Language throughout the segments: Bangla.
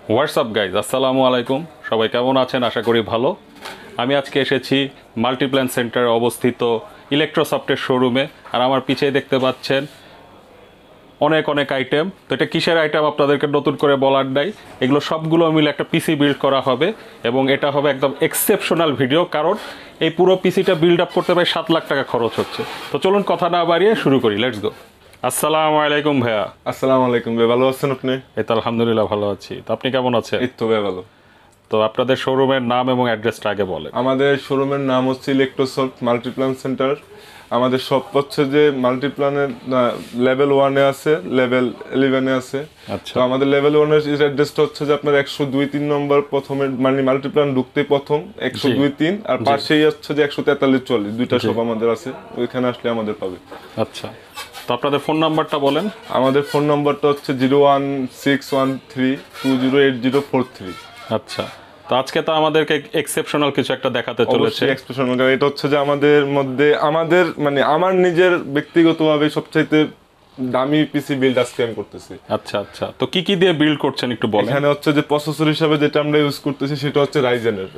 হোয়াটসঅ্যাপ গাইজ, আসসালামু আলাইকুম। সবাই কেমন আছেন? আশা করি ভালো। আমি আজকে এসেছি মাল্টিপ্ল্যান সেন্টারে অবস্থিত ইলেকট্রোসফটের শোরুমে। আর আমার পিছিয়ে দেখতে পাচ্ছেন অনেক অনেক আইটেম। তো এটা কিসের আইটেম আপনাদেরকে নতুন করে বলার নাই, এগুলো সবগুলো মিলে একটা পিসি বিল্ড করা হবে এবং এটা হবে একদম এক্সেপশনাল ভিডিও, কারণ এই পুরো পিসিটা বিল্ড আপ করতে প্রায় 7 লাখ টাকা খরচ হচ্ছে। তো চলুন কথা না বাড়িয়ে শুরু করি, লেটস গো। আসসালামু আলাইকুম ভাইয়া। আসসালামু আলাইকুম ভাই, ভালো আছেন আপনি? এই তো আলহামদুলিল্লাহ ভালো আছি। তো আপনি কেমন আছেন? এই তো ভাই ভালো। তো আপনাদের শোরুমের নাম এবং অ্যাড্রেসটা আগে বলেন। আমাদের শোরুমের নাম হচ্ছে ইলেকট্রোসফট মাল্টিপ্ল্যান সেন্টার। আমাদের শপ হচ্ছে যে মাল্টিপ্ল্যানের লেভেল 1-এ আছে, লেভেল 11-এ আছে। আচ্ছা। তো আমাদের লেভেল 1-এর অ্যাড্রেসটা হচ্ছে যে আপনার 102-3 নম্বর, প্রথমে মানে মাল্টিপ্ল্যান ঢুকতে প্রথম 102-3, আর পাশেই হচ্ছে যে 143-44, দুইটা শপ আমাদের আছে। ওইখানে আসলে আমাদের পাবে। আচ্ছা, তো আপনাদের ফোন নাম্বারটা বলেন। আমাদের ফোন নাম্বারটা হচ্ছে 01613208043। আচ্ছা, তো আজকে তো আমাদেরকে এক্সেপশনাল কিছু একটা দেখাতে চলেছে। এক্সপ্রেশনাল, এটা হচ্ছে যে আমাদের মধ্যে মানে আমার নিজের ব্যক্তিগতভাবে সবচাইতে দামি পিসি বিল্ড আজকে আমি করতেছি। আচ্ছা আচ্ছা, তো কি কি দিয়ে বিল্ড করছেন একটু বলেন। এখানে হচ্ছে যে প্রসেসর হিসাবে যেটা আমরা ইউজ করতেছি সেটা হচ্ছে রাইজেনের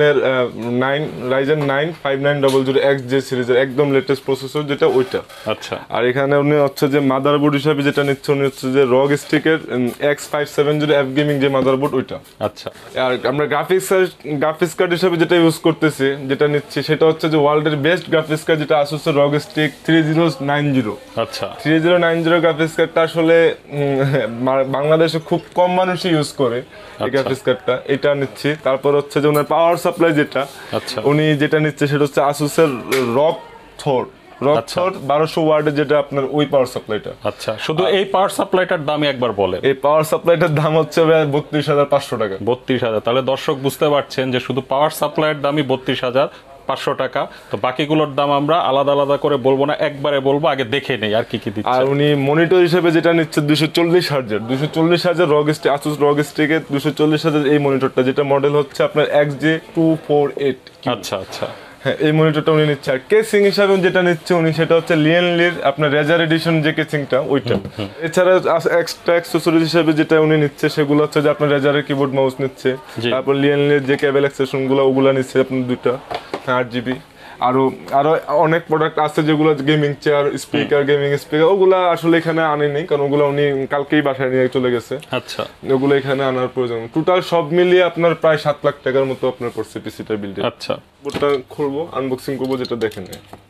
5900X যে সিরিজের একদম লেটেস্ট প্রসেসর, যেটা ওইটা। আচ্ছা। আর এখানে উনি হচ্ছে যে মাদারবোর্ড হিসাবে যেটা নিচ্ছে, উনি হচ্ছে যে রগ স্টিকের X570F গেমিং যে মাদারবোর্ড, ওইটা। আচ্ছা। আর আমরা গ্রাফিক্স কার্ড হিসেবে যেটা ইউজ করতেছি, যেটা নিচ্ছি, সেটা হচ্ছে যে ওয়ার্ল্ডের বেস্ট গ্রাফিক্স কার্ড, যেটা আসুসের রগ স্টিক 3090। আচ্ছা। 3090 গ্রাফিক্স কার্ডটা আসলে বাংলাদেশে খুব কম মানুষই ইউজ করে এই গ্রাফিক্স কার্ডটা, এটা নিচ্ছি। তারপর হচ্ছে যে ওনার পাওয়ার সাপ্লাই যেটা, আচ্ছা, উনি যেটা নিচ্ছে সেটা হচ্ছে আসুসের রক থর 1200 ওয়াটের, যেটা আপনার ওই পাওয়ার সাপ্লাইটা। আচ্ছা, শুধু এই পাওয়ার সাপ্লাইটার দামই একবার বলেন। এই পাওয়ার সাপ্লাইটার দাম হচ্ছে 32,500 টাকা। 32,000। তাহলে দর্শক বুঝতে পারছেন যে শুধু পাওয়ার সাপ্লাইয়ের দামই 32,500 টাকা। তো বাকিগুলোর দাম আমরা আলাদা আলাদা করে বলবো না, একবারে বলবো, আগে দেখে নেই আর কি কি দিচ্ছে। আর উনি মনিটর হিসেবে যেটা নিচ্ছে 240,000 আসুস রগ স্টিকের 240,000 এই মনিটরটা, যেটা মডেল হচ্ছে আপনার XJ248। আচ্ছা আচ্ছা, হ্যাঁ, এই মনিটরটা উনি নিচ্ছে। আর কেসিং হিসাবে যেটা নিচ্ছে উনি, সেটা হচ্ছে লিয়েনলির আপনার রেজার এডিশন যে কেসিংটা, ওইটা। এছাড়া এক্সট্রা অ্যাক্সেসরিজ হিসাবে যেটা উনি নিচ্ছে, সেগুলো হচ্ছে যে আপনার রেজারের কিবোর্ড মাউস নিচ্ছে। তারপর লিয়েনলির যে কেবল অ্যাক্সেসন ওগুলা নিচ্ছে আপনার 2টা 8GB। আরো আরো অনেক প্রোডাক্ট আছে যেগুলো gaming chair, speaker, gaming speaker, ওগুলা আসলে এখানে আনেনি, কারণ ওগুলো উনি কালকেই বাসায় নিয়ে চলে গেছে। আচ্ছা, ওগুলো এখানে আনার প্রয়োজন। টোটাল সব মিলিয়ে আপনার প্রায় 7 লাখ টাকার মতো আপনার পড়ছে পিসিটা বিল্ডে। আচ্ছা, ওটা খুলবো, আনবক্সিং করবো, যেটা দেখেন।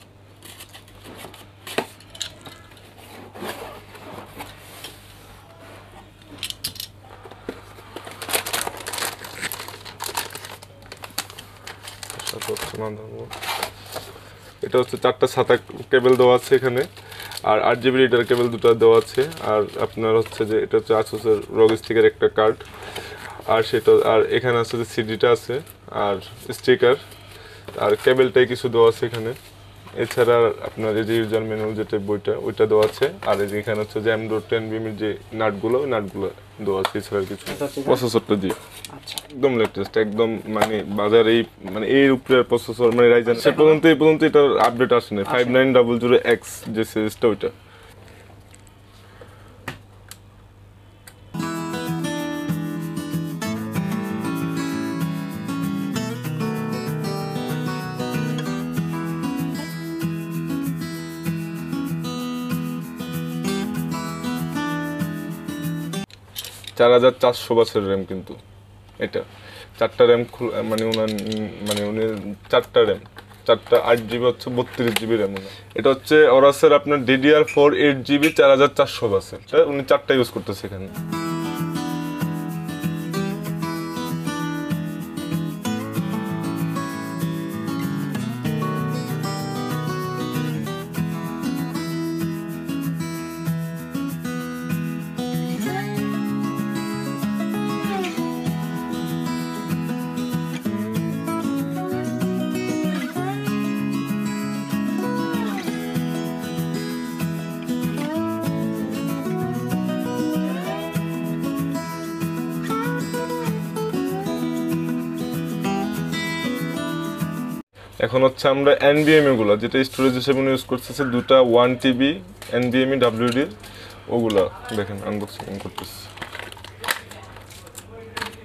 এটা হচ্ছে 4টা SATA কেবল দেওয়া আছে এখানে, আর 8GB রিডার কেবল 2টা দেওয়া আছে। আর আপনার হচ্ছে যে এটা হচ্ছে আসুসের রগ স্টিকের একটা কার্ড, আর সেটা, আর এখানে আছে যে সিডিটা আছে, আর স্টিকার, আর কেবলটাই কিছু দেওয়া আছে এখানে। এছাড়া আপনার এই যে ইউজার ম্যানুয়াল যেটা বইটা, ওইটা দেওয়া আছে। আর এই যে এখানে হচ্ছে যে M.10mm যে নাটগুলো, ওই নাটগুলো দেওয়া আছে। এছাড়া কিছু প্রসেসরটা দিয়ে একদম লেটেস্ট, একদম মানে বাজারে মানে এর উপরে প্রসেসর, মানে রাইজেন সে পর্যন্ত এই পর্যন্ত এটার আপডেট আসে না। 5900X যে সিরিজটা, ওইটা। চার 4400 বাসের র্যাম, কিন্তু এটা 4টা র্যাম, মানে উনি 4টা র্যাম, 4টা 8GB হচ্ছে 32GB র্যাম। এটা হচ্ছে ওরাসের আপনার DDR4 8GB 4400 বাসের, উনি 4টা ইউজ করতেছে এখানে। এখন হচ্ছে আমরা NVMe গুলো, যেটা স্টোরেজ হিসেবে ইউজ করতেছি, 2টা 1TB NVMe WD, ওগুলা দেখেন আনবক্সিং করতেছি।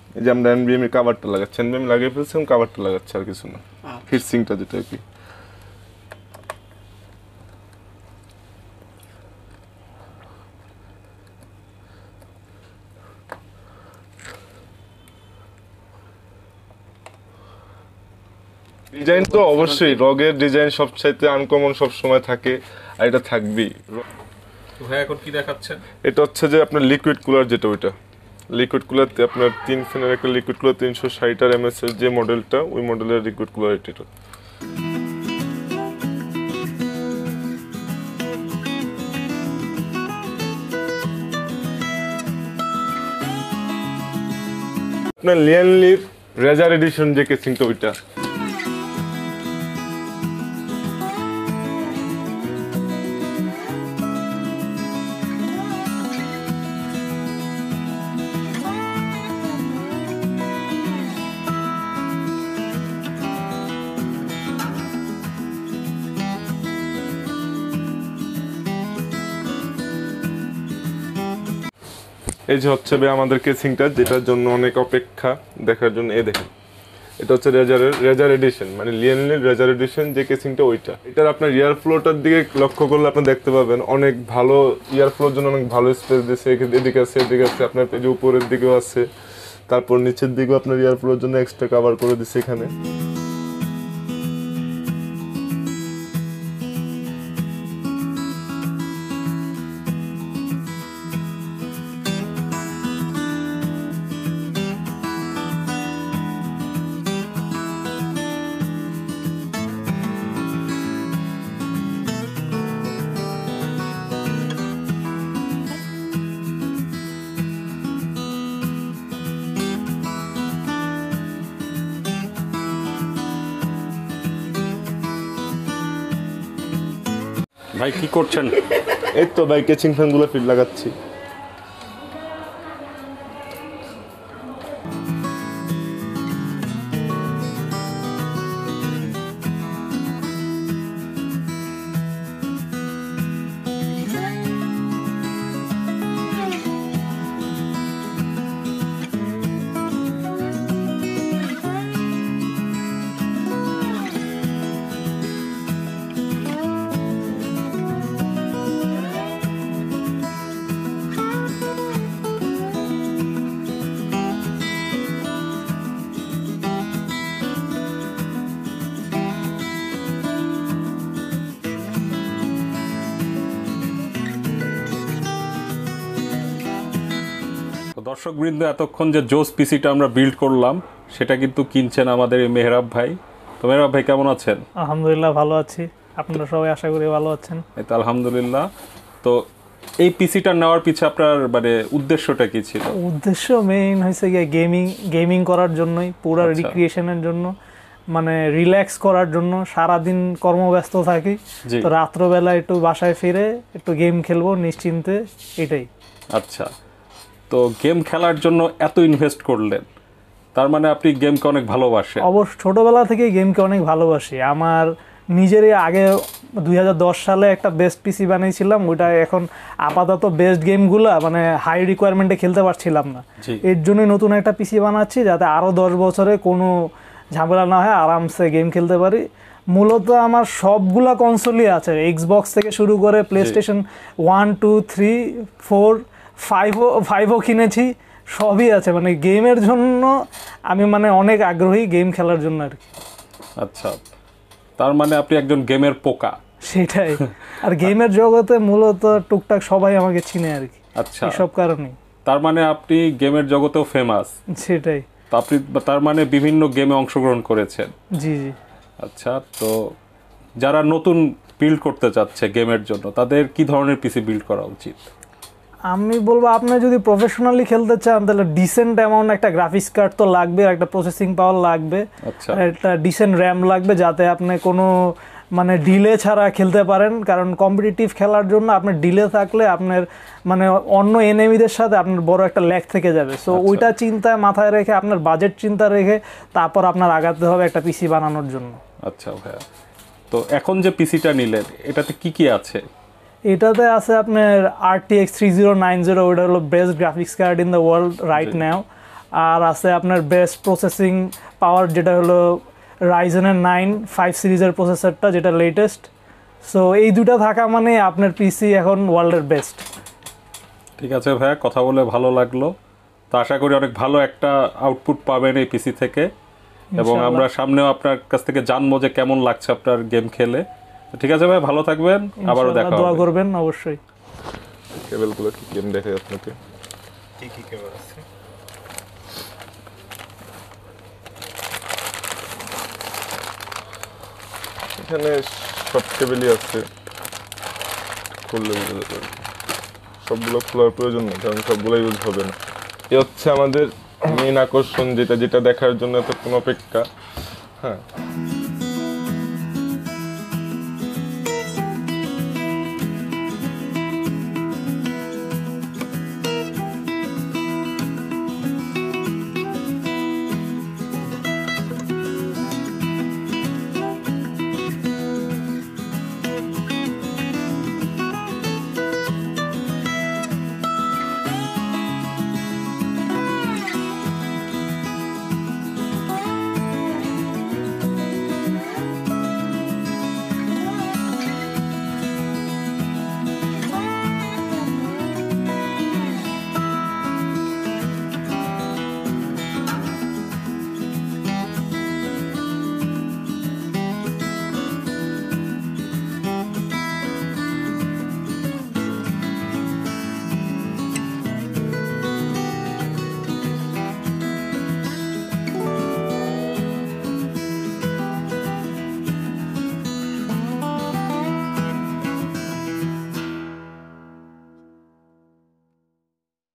এই যে আমরা এনবিএম এর কভারটা লাগাচ্ছি, এনবিএম লাগিয়ে ফেলছি এবং কভারটা লাগাচ্ছি, আর কিছু না। হিটসিংটা যেটা আর কি। ডিজাইন তো অবশ্যই রগের ডিজাইন সবচাইতে আনকমন সব সময় থাকে, আর এটা থাকবেই। তো ভাই এখন কি দেখাচ্ছেন? এটা হচ্ছে যে আপনার লিকুইড কুলার, যেটা ওইটা লিকুইড কুলারতে আপনার 3 ফ্যানের একটা লিকুইড কুলার 360 এমএস এর যে মডেলটা, ওই মডেলের লিকুইড কুলার এটা। আপনার লিয়ানলির রেজার এডিশন যে কেসিংটা ওইটা। এই যে হচ্ছে আমাদের কেসিংটা, যেটার জন্য অনেক অপেক্ষা দেখার জন্য। দেখেন, এটা হচ্ছে রেজার এডিশন, মানে লিয়ানলির রেজার এডিশন যে কেসিংটা ওইটা। এটার আপনার ইয়ার ফ্লোটার দিকে লক্ষ্য করলে আপনি দেখতে পাবেন অনেক ভালো ইয়ার ফ্লোর জন্য অনেক ভালো স্পেস দিয়েছে। এদিকে আছে, এদিকে আছে, আপনার এই যে উপরের দিকেও আছে, তারপর নিচের দিকেও আপনার ইয়ার ফ্লোর জন্য এক্সট্রা কভার করে দিচ্ছে এখানে। ভাই কি করছেন? এই তো ভাই কেচিং ফ্যানগুলো ফিট লাগাচ্ছি। দর্শকবৃন্দ, এতক্ষণ যে জোস পিসিটা আমরা বিল্ড করলাম সেটা কিন্তু কিনছেন আমাদের এই মেহরাব ভাই। তো মেহরাব ভাই কেমন আছেন? আলহামদুলিল্লাহ ভালো আছি, আপনারা সবাই আশা করি ভালো আছেন। এই তো আলহামদুলিল্লাহ। তো এই পিসিটা নেওয়ার পিছে আপনার মানে উদ্দেশ্যটা কি ছিল? উদ্দেশ্য মেইন হয়েছে গিয়ে গেমিং করার জন্যই, পুরো রিক্রিয়েশনের জন্য, মানে রিল্যাক্স করার জন্য। সারাদিন কর্মব্যস্ত থাকি, তো রাত্রবেলা একটু বাসায় ফিরে একটু গেম খেলবো নিশ্চিন্তে, এটাই। আচ্ছা, তো গেম খেলার জন্য এত ইনভেস্ট করলেন, তার মানে আপনি গেমকে অনেক ভালোবাসেন? অবশ্য ছোটবেলা থেকে গেমকে অনেক ভালোবাসি। আমার নিজেরই আগে 2010 সালে একটা বেস্ট পিসি বানিয়েছিলাম, ওইটা এখন আপাতত বেস্ট গেমগুলো মানে হাই রিকোয়ারমেন্টে খেলতে পারছিলাম না, এর জন্যই নতুন একটা পিসি বানাচ্ছি যাতে আরও 10 বছরে কোনো ঝামেলা না হয়, আরামসে গেম খেলতে পারি। মূলত আমার সবগুলা কনসোলই আছে, এক্সবক্স থেকে শুরু করে প্লে স্টেশন 1, 2, 3, 4, 5ও কিনেছি, সবই আছে। মানে গেমের জন্য আমি মানে অনেক আগ্রহী, গেম খেলার জন্য আর কি। আচ্ছা, তার মানে আপনি একজন গেমের পোকা। সেটাই, আর গেমের জগতে মূলত টুকটাক সবাই আমাকে চিনে আর কি। আচ্ছা, সব কারণে। তার মানে আপনি গেমের জগতেও ফেমাস। সেটাই, তো আপনি তার মানে বিভিন্ন গেমে অংশগ্রহণ করেছেন? জি জি। আচ্ছা, তো যারা নতুন বিল্ড করতে চাচ্ছে গেমের জন্য, তাদের কি ধরনের পিসি বিল্ড করা উচিত? আমি বলবো, আপনি যদি প্রফেশনালি খেলতে চান তাহলে ডিসেন্ট অ্যামাউন্ট একটা গ্রাফিক্স কার্ড তো লাগবে, একটা প্রসেসিং পাওয়ার লাগবে, একটা ডিসেন্ট র্যাম লাগবে, যাতে আপনি কোনো মানে ডিলে ছাড়া খেলতে পারেন। কারণ কম্পিটিটিভ খেলার জন্য আপনার ডিলে থাকলে আপনার মানে অন্য এনিমিদের সাথে আপনার বড় একটা ল্যাগ থেকে যাবে। সো ওইটা চিন্তায় মাথায় রেখে, আপনার বাজেট চিন্তা রেখে তারপর আপনার আগাতে হবে একটা পিসি বানানোর জন্য। আচ্ছা ভাইয়া, তো এখন যে পিসিটা নিলেন এটাতে কি কি আছে? এটাতে আছে আপনার RTX 3090, ওটা হলো best graphics card in the world right now. আর আছে আপনার বেস্ট প্রসেসিং পাওয়ার, যেটা হলো রাইজেনের 9 5 সিরিজের প্রসেসরটা, যেটা লেটেস্ট। সো এই দুটো থাকা মানে আপনার পিসি এখন ওয়ার্ল্ডের বেস্ট। ঠিক আছে ভাইয়া, কথা বলে ভালো লাগলো। তো আশা করি অনেক ভালো একটা আউটপুট পাবেন এই পিসি থেকে, এবং ইনশাআল্লাহ। আমরা সামনেও আপনার কাছ থেকে জানবো যে কেমন লাগছে আপনার গেম খেলে। তো ঠিক আছে ভাই, ভালো থাকবেন, আবারও দেখা দোয়া হবে। করবেন অবশ্যই। কেবলগুলো কি গেম দেখাই আপনাকে। কি কি কেবল আছে? এখানে সব কেবেলই আছে, খুললে বুঝতে পারবেন। সবগুলো খোলার প্রয়োজন নেই, কারণ সবগুলো ইউজ হবে না। এ হচ্ছে আমাদের মেন আকর্ষণ, যেটা দেখার জন্য এতক্ষণ অপেক্ষা। হ্যাঁ,